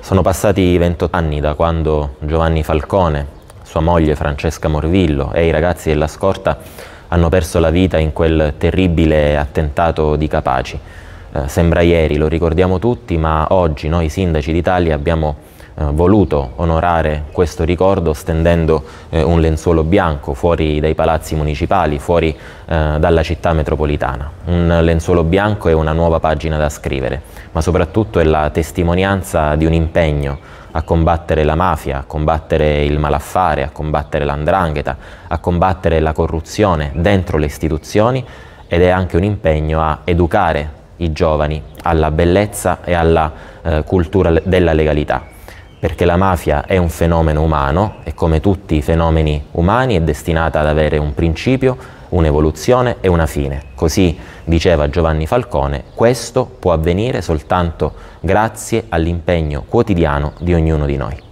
Sono passati 28 anni da quando Giovanni Falcone, sua moglie Francesca Morvillo e i ragazzi della scorta hanno perso la vita in quel terribile attentato di Capaci. Sembra ieri, lo ricordiamo tutti, ma oggi noi sindaci d'Italia abbiamo voluto onorare questo ricordo stendendo un lenzuolo bianco fuori dai palazzi municipali, fuori dalla città metropolitana. Un lenzuolo bianco è una nuova pagina da scrivere, ma soprattutto è la testimonianza di un impegno a combattere la mafia, a combattere il malaffare, a combattere l''ndrangheta, a combattere la corruzione dentro le istituzioni, ed è anche un impegno a educare i giovani alla bellezza e alla cultura della legalità. Perché la mafia è un fenomeno umano e come tutti i fenomeni umani è destinata ad avere un principio, un'evoluzione e una fine. Così diceva Giovanni Falcone, questo può avvenire soltanto grazie all'impegno quotidiano di ognuno di noi.